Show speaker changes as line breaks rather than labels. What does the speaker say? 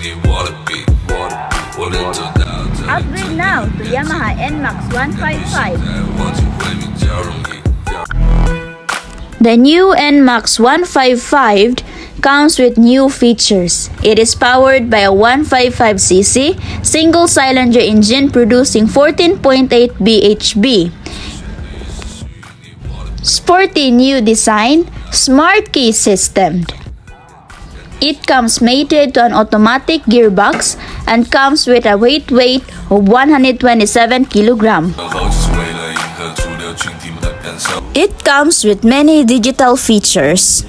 Upgrade now to Yamaha NMAX 155. The new NMAX 155 comes with new features. It is powered by a 155cc single-cylinder engine producing 14.8 bhp. Sporty new design, smart key system. It comes mated to an automatic gearbox and comes with a weight of 127 kg. It comes with many digital features.